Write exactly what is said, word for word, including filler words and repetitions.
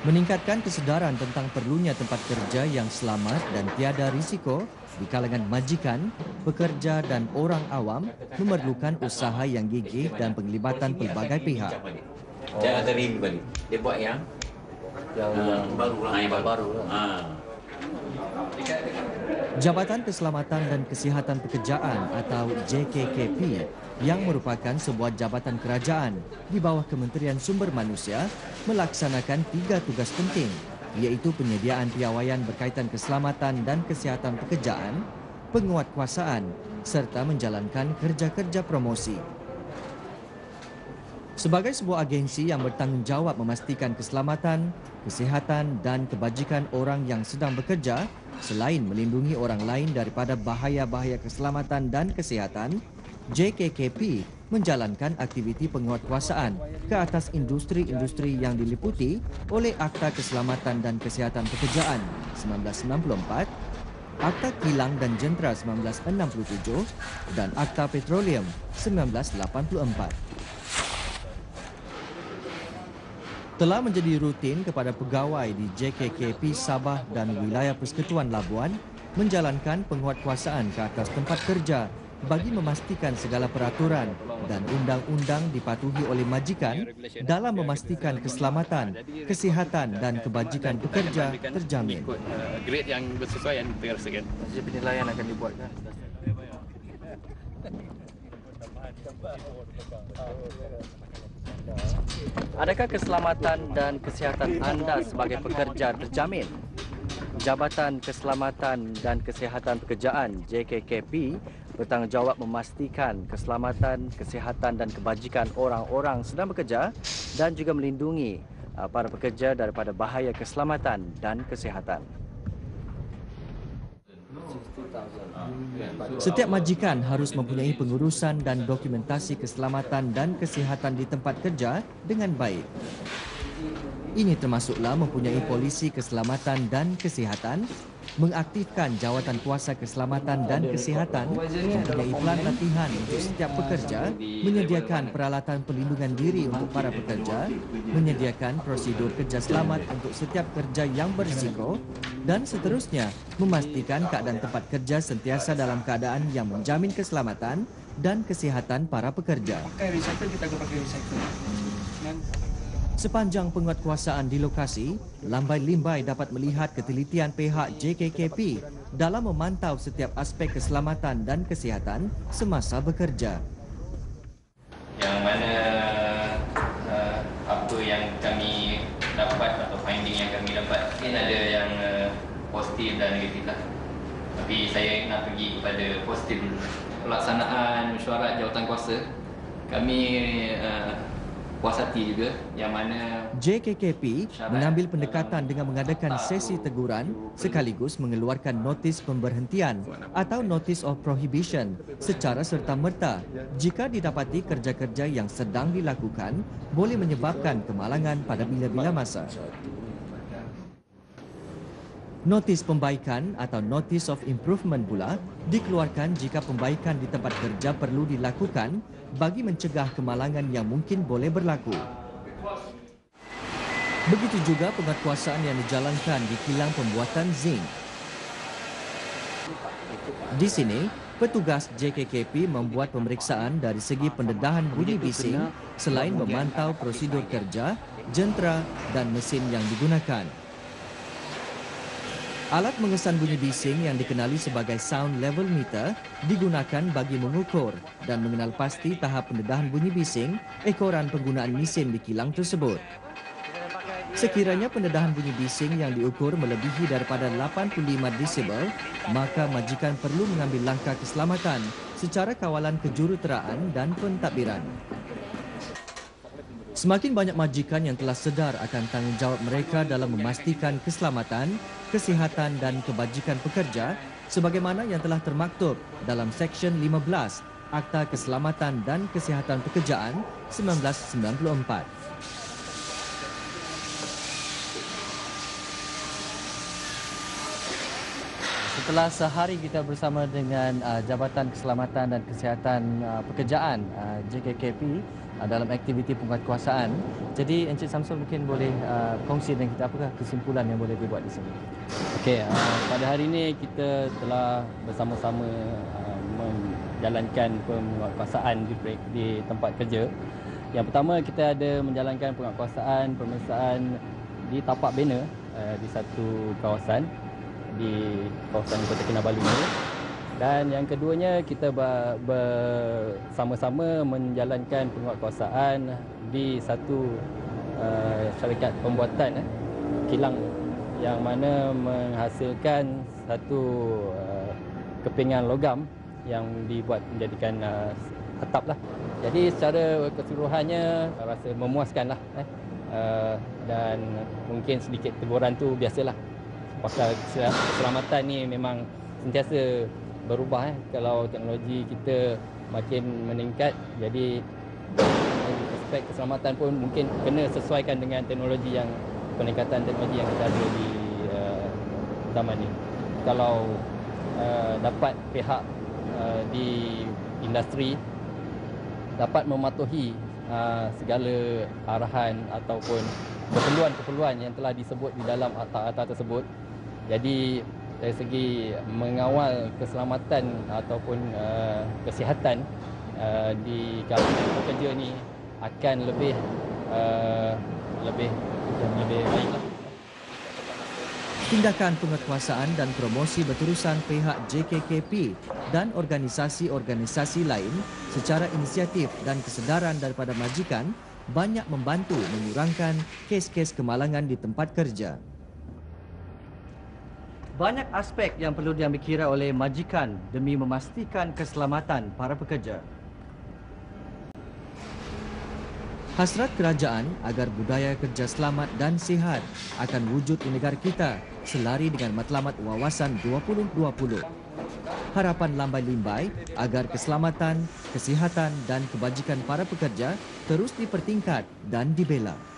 meningkatkan kesedaran tentang perlunya tempat kerja yang selamat dan tiada risiko di kalangan majikan, pekerja dan orang awam memerlukan usaha yang gigih dan penglibatan pelbagai pihak. Dia ada review balik. Dia buat yang yang, ah, yang baru lah, yang baru. baru lah. Ah. Jabatan Keselamatan dan Kesihatan Pekerjaan atau J K K P yang merupakan sebuah jabatan kerajaan di bawah Kementerian Sumber Manusia melaksanakan tiga tugas penting, iaitu penyediaan piawaian berkaitan keselamatan dan kesihatan pekerjaan, penguatkuasaan serta menjalankan kerja-kerja promosi. Sebagai sebuah agensi yang bertanggungjawab memastikan keselamatan, kesihatan dan kebajikan orang yang sedang bekerja, selain melindungi orang lain daripada bahaya-bahaya keselamatan dan kesihatan, J K K P menjalankan aktiviti penguatkuasaan ke atas industri-industri yang diliputi oleh Akta Keselamatan dan Kesihatan Pekerjaan seribu sembilan ratus sembilan puluh empat, Akta Kilang dan Jentera seribu sembilan ratus enam puluh tujuh dan Akta Petroleum seribu sembilan ratus lapan puluh empat. Telah menjadi rutin kepada pegawai di J K K P Sabah dan Wilayah Persekutuan Labuan menjalankan penguatkuasaan ke atas tempat kerja bagi memastikan segala peraturan dan undang-undang dipatuhi oleh majikan dalam memastikan keselamatan, kesihatan dan kebajikan pekerja terjamin. Grade yang bersesuaian dengan rasakan. Jadi penilaian akan dibuatkan. Adakah keselamatan dan kesihatan anda sebagai pekerja terjamin? Jabatan Keselamatan dan Kesihatan Pekerjaan J K K P bertanggungjawab memastikan keselamatan, kesihatan dan kebajikan orang-orang sedang bekerja dan juga melindungi para pekerja daripada bahaya keselamatan dan kesihatan. Setiap majikan harus mempunyai pengurusan dan dokumentasi keselamatan dan kesihatan di tempat kerja dengan baik. Ini termasuklah mempunyai polisi keselamatan dan kesihatan, mengaktifkan jawatan kuasa keselamatan dan kesihatan, mempunyai pelan latihan untuk setiap pekerja, menyediakan peralatan pelindungan diri untuk para pekerja, menyediakan prosedur kerja selamat untuk setiap kerja yang berisiko dan seterusnya memastikan keadaan tempat kerja sentiasa dalam keadaan yang menjamin keselamatan dan kesihatan para pekerja. Pakai recycle, kita pakai recycle. Sepanjang penguatkuasaan di lokasi, Lambai Limbai dapat melihat ketelitian pihak J K K P dalam memantau setiap aspek keselamatan dan kesihatan semasa bekerja. Yang mana uh, apa yang kami dapat atau finding yang kami dapat mungkin ada yang uh, positif dan negatif lah. Tapi saya nak pergi kepada positif dulu. Pelaksanaan mesyuarat jawatan kuasa, kami uh, puas hati juga yang mana J K K P mengambil pendekatan dengan mengadakan sesi teguran sekaligus mengeluarkan notis pemberhentian atau notice of prohibition secara serta-merta jika didapati kerja-kerja yang sedang dilakukan boleh menyebabkan kemalangan pada bila-bila masa. Notis pembaikan atau notice of improvement pula dikeluarkan jika pembaikan di tempat kerja perlu dilakukan bagi mencegah kemalangan yang mungkin boleh berlaku. Begitu juga penguatkuasaan yang dijalankan di kilang pembuatan zinc. Di sini, petugas J K K P membuat pemeriksaan dari segi pendedahan bunyi bising selain memantau prosedur kerja, jentera dan mesin yang digunakan. Alat mengesan bunyi bising yang dikenali sebagai sound level meter digunakan bagi mengukur dan mengenal pasti tahap pendedahan bunyi bising ekoran penggunaan mesin di kilang tersebut. Sekiranya pendedahan bunyi bising yang diukur melebihi daripada lapan puluh lima desibel, maka majikan perlu mengambil langkah keselamatan secara kawalan kejuruteraan dan pentadbiran. Semakin banyak majikan yang telah sedar akan tanggungjawab mereka dalam memastikan keselamatan, kesihatan dan kebajikan pekerja sebagaimana yang telah termaktub dalam Seksyen lima belas Akta Keselamatan dan Kesihatan Pekerjaan seribu sembilan ratus sembilan puluh empat. Setelah sehari kita bersama dengan uh, Jabatan Keselamatan dan Kesihatan uh, Pekerjaan uh, J K K P, uh, dalam aktiviti penguatkuasaan. Jadi Encik Samsul mungkin boleh uh, kongsi dengan kita apakah kesimpulan yang boleh dibuat di sini. Okey, uh, pada hari ini kita telah bersama-sama uh, menjalankan penguatkuasaan di, di tempat kerja. Yang pertama, kita ada menjalankan penguatkuasaan pemeriksaan di tapak banner uh, di satu kawasan di kawasan Kota Kinabalu ini. Dan yang keduanya, kita bersama-sama menjalankan penguatkuasaan di satu uh, syarikat pembuatan uh, kilang yang mana menghasilkan satu uh, kepingan logam yang dibuat menjadikan uh, atap lah. Jadi secara keseluruhannya rasa memuaskan lah eh. uh, dan mungkin sedikit teguran tu biasalah. Pasal keselamatan ni memang sentiasa berubah eh. Kalau teknologi kita makin meningkat, jadi aspek keselamatan pun mungkin kena sesuaikan dengan teknologi yang peningkatan teknologi yang kita ada di uh, zaman ni. Kalau uh, dapat pihak uh, di industri dapat mematuhi uh, segala arahan ataupun keperluan-keperluan yang telah disebut di dalam akta-akta tersebut. Jadi dari segi mengawal keselamatan ataupun uh, kesihatan uh, di kalangan pekerja ni akan lebih uh, lebih lebih baiklah. Tindakan penguatkuasaan dan promosi berterusan pihak J K K P dan organisasi-organisasi lain secara inisiatif dan kesedaran daripada majikan banyak membantu mengurangkan kes-kes kemalangan di tempat kerja. Banyak aspek yang perlu diambil kira oleh majikan demi memastikan keselamatan para pekerja. Hasrat kerajaan agar budaya kerja selamat dan sihat akan wujud di negara kita selari dengan matlamat wawasan dua ribu dua puluh. Harapan lambai limbai agar keselamatan, kesihatan dan kebajikan para pekerja terus dipertingkat dan dibela.